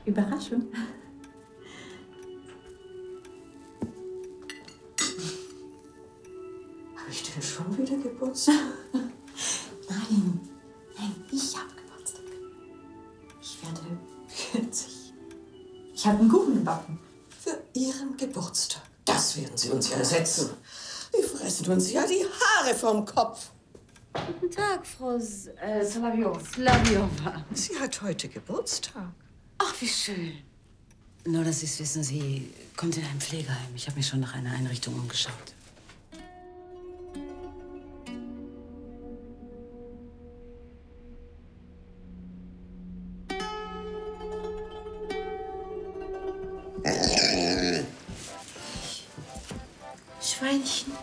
Überraschung. Habe ich denn schon wieder Geburtstag? Nein, ich habe Geburtstag. Ich werde 40. Ich habe einen Kuchen gebacken. Für Ihren Geburtstag. Das werden Sie uns ja ersetzen. Wir fressen uns ja die Haare vom Kopf. Guten Tag, Frau Slavjova. Sie hat heute Geburtstag. Ach, wie schön. Nur, dass Sie es wissen, sie kommt in ein Pflegeheim. Ich habe mich schon nach einer Einrichtung umgeschaut. Schweinchen.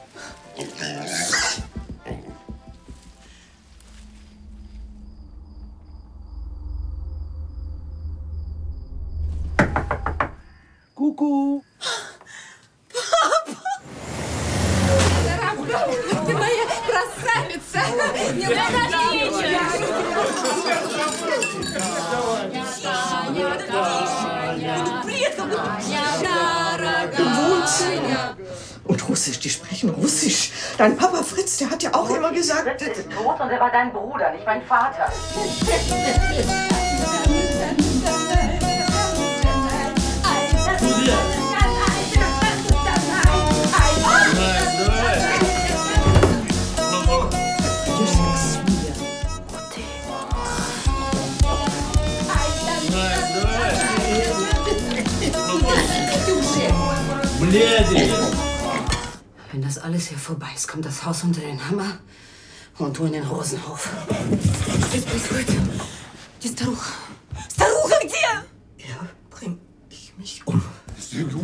Kuckuck. Ты моя красавица! Не Und Russisch, die sprechen Russisch. Dein Papa Fritz, der hat ja auch immer gesagt... Fritz ist tot und er war dein Bruder, nicht mein Vater. Wenn das alles hier vorbei ist, kommt das Haus unter den Hammer und du in den Rosenhof. Старуха где? Er bringt mich um.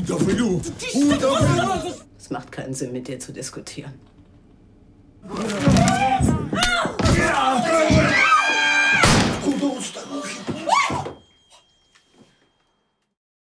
Es macht keinen Sinn, mit dir zu diskutieren.